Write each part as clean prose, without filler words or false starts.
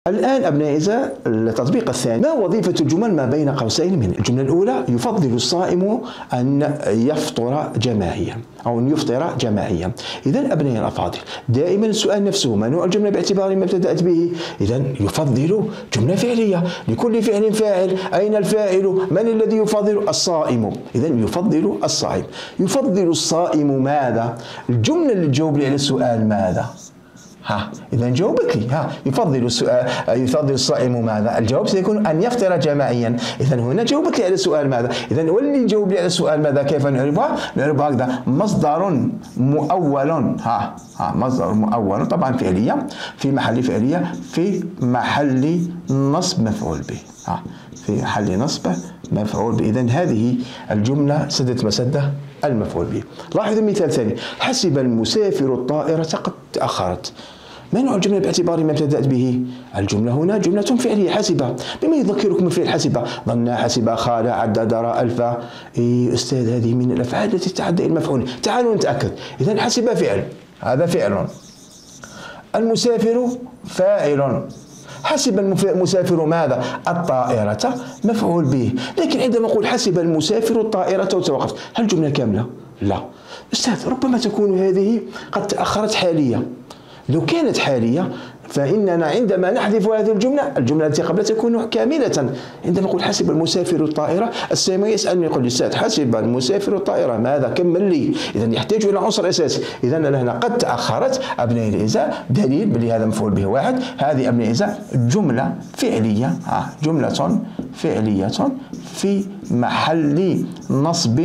الآن أبنائي التطبيق الثاني، ما وظيفة الجمل ما بين قوسين منه؟ الجملة الأولى: يفضل الصائم أن يفطر جماعيا أو أن يفطر جماعيا. إذا أبنائي الأفاضل، دائما السؤال نفسه: ما نوع الجملة باعتبار ما ابتدأت به؟ إذا يفضل جملة فعلية، لكل فعل فاعل، أين الفاعل؟ من الذي يفضل؟ الصائم. إذا يفضل الصائم. يفضل الصائم ماذا؟ الجملة اللي تجاوب لي على السؤال ماذا؟ إذا جاوبت لي يفضل الصائم ماذا؟ الجواب سيكون أن يفطر جماعيا. إذا هنا جاوبت لي على السؤال ماذا؟ إذا واللي يجاوب لي على السؤال ماذا كيف نعرفها؟ نعرفها هكذا: مصدر مؤول. مصدر مؤول طبعا فعلية في محل فعلية في محل نصب مفعول به. في محل نصب مفعول به. إذا هذه الجملة سدت مسدة المفعول به. لاحظوا مثال ثاني: حسب المسافر الطائرة قد تأخرت. ما نوع الجملة باعتبار ما ابتدأت به؟ الجملة هنا جملة فعلية حسب. بما يذكركم الفعل حسب: ظن، حسب، خال، عدد، رأى، ألف. أستاذ هذه من الأفعال التي تتعدى إلى المفعول. تعالوا نتأكد. إذا حسب فعل، هذا فعل. المسافر فاعل. حسب المسافر ماذا؟ الطائرة مفعول به. لكن عندما أقول حسب المسافر الطائرة وتوقفت، هل الجملة كاملة؟ لا. أستاذ ربما تكون هذه قد تأخرت حالية. لو كانت حالية فإننا عندما نحذف هذه الجملة التي قبلها تكون كاملة. عندما نقول حسب المسافر الطائرة، السامع يسألني يقول لي: أستاذ حسب المسافر الطائرة ماذا؟ كمل لي. إذا يحتاج إلى عنصر أساسي. إذا هنا قد تأخرت أبنائي الأعزاء، دليل بلي هذا مفعول به واحد. هذه أبنائي الأعزاء جملة فعلية، جملة فعلية في محل نصب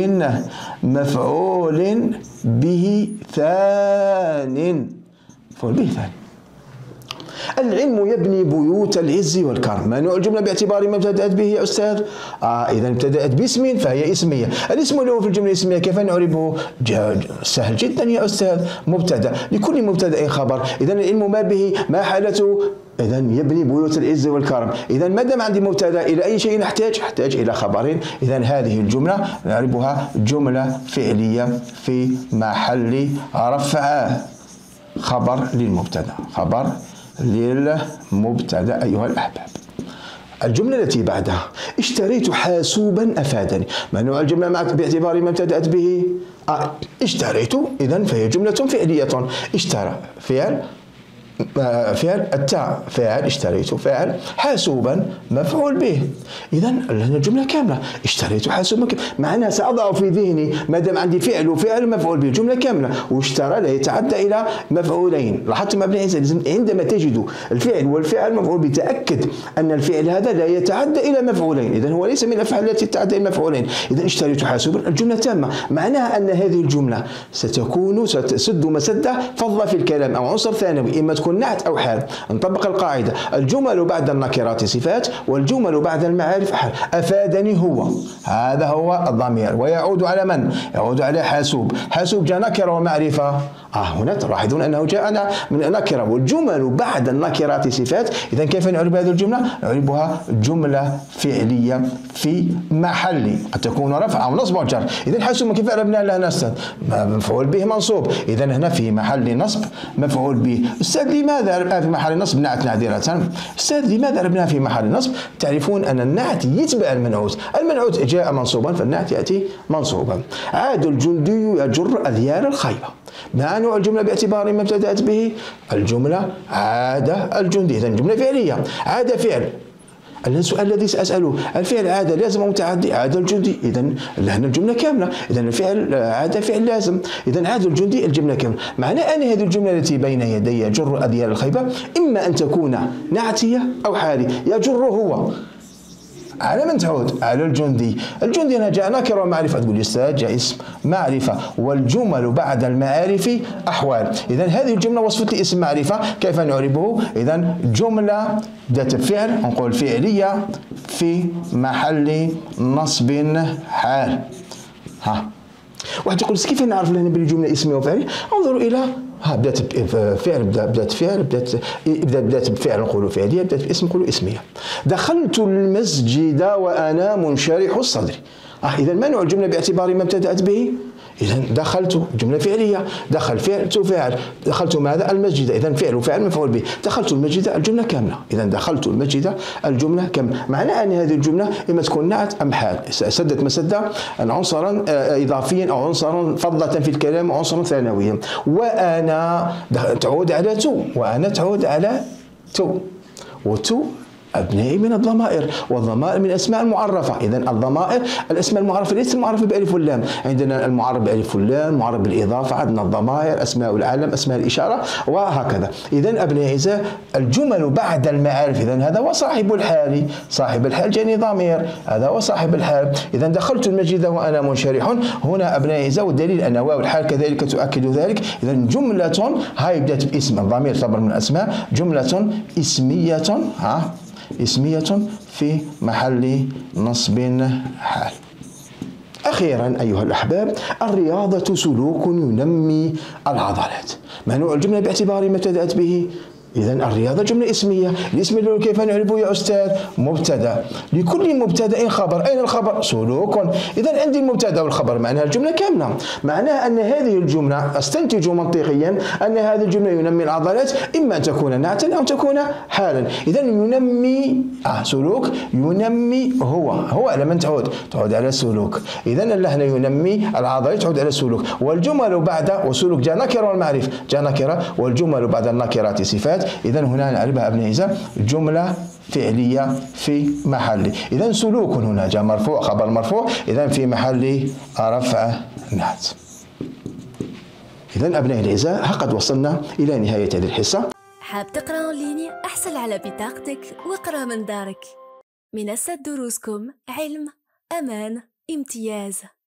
مفعول به ثان. مفعول به ثاني. العلم يبني بيوت العز والكرم. ما نوع الجملة باعتبار ما ابتدأت به يا أستاذ؟ إذا ابتدأت باسم فهي اسمية. الاسم اللي هو في الجملة الاسمية كيف نعرفه؟ سهل جدا يا أستاذ: مبتدأ، لكل مبتدأ خبر. إذا العلم ما به، ما حالته؟ إذا يبني بيوت العز والكرم. إذا ما دام عندي مبتدأ، إلى أي شيء أحتاج إلى خبرين. إذا هذه الجملة نعرفها جملة فعلية في محل رفع خبر للمبتدأ. خبر للمبتدأ أيها الأحباب. الجملة التي بعدها: اشتريت حاسوبا أفادني. ما نوع الجملة باعتبار ما ابتدأت به؟ اشتريت. إذا فهي جملة فعلية. اشترى فعل، التاء فاعل، اشتريت فاعل، حاسوبا مفعول به. إذا لنا الجملة كاملة: اشتريت حاسوبا. معناها سأضع في ذهني ما دام عندي فعل وفعل مفعول به جملة كاملة. واشترى لا يتعدى إلى مفعولين. لاحظتم أبنائي الأعزاء، عندما تجد الفعل والفعل مفعول به تأكد أن الفعل هذا لا يتعدى إلى مفعولين. إذا هو ليس من الأفعال التي تتعدى إلى مفعولين. إذا اشتريت حاسوبا الجملة تامة. معناها أن هذه الجملة ستسد مسدة فضة في الكلام أو عنصر ثانوي، إما تكون نعت أو حال. نطبق القاعدة: الجمل بعد النكرات صفات، والجمل بعد المعارف حال. أفادني هو، هذا هو الضمير، ويعود على من؟ يعود على حاسوب. حاسوب جاء نكرة ومعرفة. هنا تلاحظون أنه جاءنا من نكرة. والجمل بعد النكرات صفات. إذا كيف نعرف هذه الجملة؟ نعرفها جملة فعلية في محل قد تكون رفع أو نصب أو جر. إذا حاسوب كيف عرفنا لها أستاذ؟ مفعول به منصوب. إذا هنا في محل نصب مفعول به. أستاذ لماذا عرفناها في محل نصب؟ نعت نادرة. أستاذ لماذا عرفناها في محل نصب؟ تعرفون أن النعت يتبع المنعوت. المنعوت جاء منصوبا فالنعت يأتي منصوبا. عاد الجندي يجر أذيال الخيبة. ما نوع الجملة باعتبار ما ابتدأت به؟ الجملة عاد الجندي. إذا جملة فعلية. عاد فعل. السؤال الذي سأسأله: الفعل عاد لازم أو متعدي؟ عاد الجندي. إذا لهنا الجملة كاملة. إذا الفعل عاد فعل لازم. إذا عاد الجندي الجملة كاملة. معنى أن هذه الجملة التي بين يدي يجر أذيال الخيبة إما أن تكون نعتية أو حالية. يجر هو، على من تعود؟ على الجندي. الجندي هنا جاء نكرة ومعرفة. تقول أستاذ جاء اسم معرفة. والجمل بعد المعارف أحوال. إذا هذه الجملة وصفت لي اسم معرفة. كيف نعرفه؟ إذا جملة ذات فعل، نقول فعلية في محل نصب حال. واحد يقول كيف نعرف لنا بلي جملة اسمية وفعلية؟ انظروا إلى بدات بفعل، بدات بفعل نقولوا فعلية، بدات باسم نقولوا اسمية. دخلت المسجد وأنا منشرح الصدر. إذا ما نوع الجملة باعتبار ما ابتدأت به؟ إذا دخلت جملة فعلية، دخل فعل تفاعل، دخلت ماذا؟ المسجد، إذا فعل وفاعل مفعول به، دخلت المسجد الجملة كاملة، إذا دخلت المسجد الجملة كاملة. معنى أن هذه الجملة إما تكون نعت أم حال، سدت مسدة عنصرا إضافيا أو عنصرا فضة في الكلام أو عنصرا ثانويا. وأنا تعود على تو، وأنا تعود على تو، وتو أبنائي من الضمائر، والضمائر من الأسماء المعرفة. إذا الضمائر الأسماء المعرفة ليست معرفة بألف واللام، عندنا المعرف بألف واللام، معرف بالإضافة، عندنا الضمائر، أسماء العلم، أسماء الإشارة، وهكذا. إذا أبنائي الأعزاء الجمل بعد المعارف، إذا هذا هو صاحب الحال، صاحب الحال جاني ضمير، هذا هو صاحب الحال. إذا دخلت المسجد وأنا منشرح، هنا أبنائي الأعزاء والدليل أن واو الحال كذلك تؤكد ذلك. إذا جملة هاي بدأت باسم، الضمير تعتبر من الأسماء، جملة اسمية اسمية في محل نصب حال. أخيرا أيها الأحباب، الرياضة سلوك ينمي العضلات. ما نوع الجملة باعتبار ما ابتدأت به؟ إذا الرياضة جملة اسمية، الاسم الأول كيف نعرفه يا أستاذ؟ مبتدأ، لكل مبتدأ خبر، أين الخبر؟ سلوك. إذا عندي المبتدأ والخبر، معناها الجملة كاملة، معناها أن هذه الجملة أستنتج منطقيا أن هذه الجملة ينمي العضلات، إما أن تكون نعتا أو تكون حالا. إذا ينمي سلوك، ينمي هو على من تعود على السلوك. إذا اللهنا ينمي العضلات تعود على السلوك. والجمل بعد وسلوك جاء نكرة والمعرفة جاء نكرة، والجمل بعد النكرات صفات. إذا هنا نعرفها أبنائي جملة فعلية في محل. إذا سلوك هنا جاء مرفوع خبر مرفوع، إذا في محل رفع نعت. إذا أبنائي الأعزاء قد وصلنا إلى نهاية هذه الحصة. حاب تقرأ أونلاين؟ احصل على بطاقتك واقرأ من دارك. منصة دروسكم، علم، أمان، امتياز.